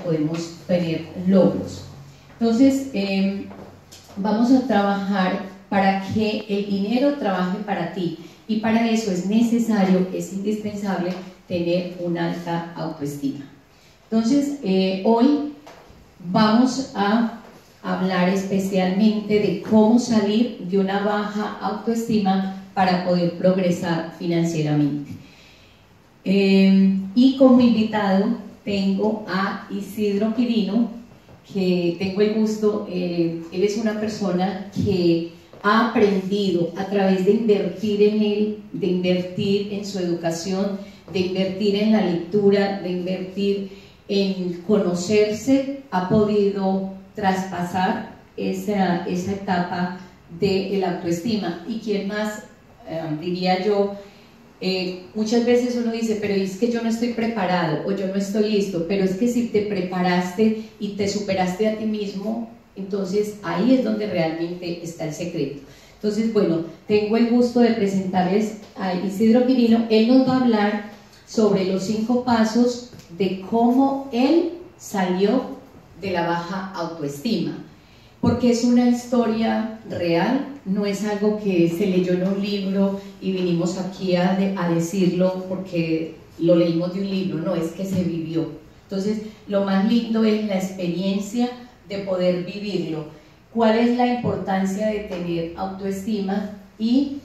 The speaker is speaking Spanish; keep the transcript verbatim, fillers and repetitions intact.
podemos tener logros. Entonces, eh, vamos a trabajar para que el dinero trabaje para ti, y para eso es necesario, es indispensable tener una alta autoestima. Entonces, eh, hoy vamos a hablar especialmente de cómo salir de una baja autoestima para poder progresar financieramente. Eh, y como invitado tengo a Isidro Quirino, que tengo el gusto, eh, él es una persona que ha aprendido a través de invertir en él, de invertir en su educación, de invertir en la lectura, de invertir en conocerse, ha podido traspasar esa, esa etapa de la autoestima. Y quién más, eh, diría yo, eh, muchas veces uno dice, pero es que yo no estoy preparado o yo no estoy listo, pero es que si te preparaste y te superaste a ti mismo, entonces ahí es donde realmente está el secreto. Entonces, bueno, tengo el gusto de presentarles a Isidro Quirino. Él nos va a hablar sobre los cinco pasos de cómo él salió de la baja autoestima, porque es una historia real, no es algo que se leyó en un libro y vinimos aquí a, de, a decirlo porque lo leímos de un libro, no, es que se vivió. Entonces, lo más lindo es la experiencia de poder vivirlo. ¿Cuál es la importancia de tener autoestima? Y